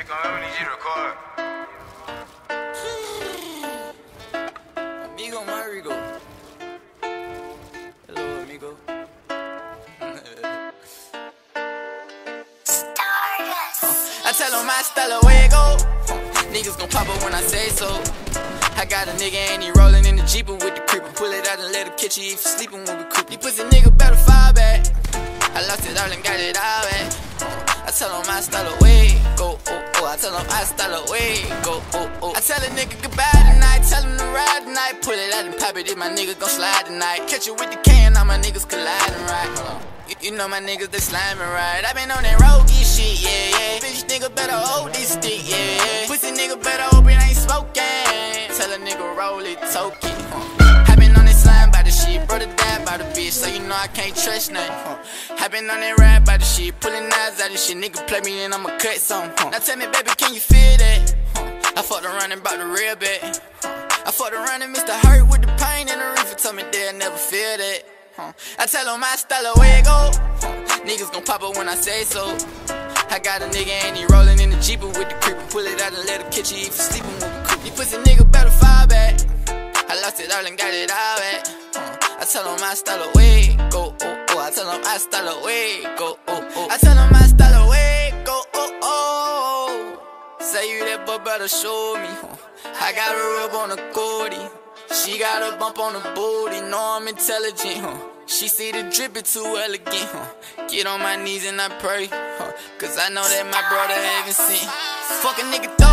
we need you to record. Amigo Marigo. Hello, amigo. I tell him my style away it go. Niggas gon' pop up when I say so. I got a nigga and he rollin' in the Jeep with the creeper. Pull it out and let him catch you if you sleepin' when we creep. You pussy nigga better fall back. I lost it all and got it all back. I tell him my style away go. I tell him my style away go. I tell a nigga goodbye tonight. Tell him to ride tonight. Pull it out and pop it if my nigga gon' slide tonight. Catch you with the can, all my niggas colliding right. You know my niggas, they sliming right. I been on that roguey shit, yeah. Bitch nigga better hold this stick, yeah. Pussy nigga better hope it ain't smoking. Tell a nigga roll it, toke it. I been on that slime by the shit, brother died by the bitch, so you know I can't trust nothing. I been on that ride by the shit, pulling knives out of shit. Nigga play me and I'ma cut some. Now tell me, baby, can you feel that? I fucked around and bought the real bad. I fucked around and missed the hurt with the pain and the reefer. Told me they'll never feel that. I tell him my style away it go. Niggas gon' pop up when I say so. I got a nigga and he rollin' in the Jeep with the creeper. Pull it out and let him catch you if you sleepin' when we creep. You pussy nigga better fall back. I lost it all and got it all back. I tell him my style away go. I tell him my style away go. I tell him my style away go. Say you that boy better show me. I got a rub on the 40. She got a bump on the booty, know I'm intelligent, She see the drip, it too elegant, Get on my knees and I pray, Cause I know that my brother haven't seen. Fuck a nigga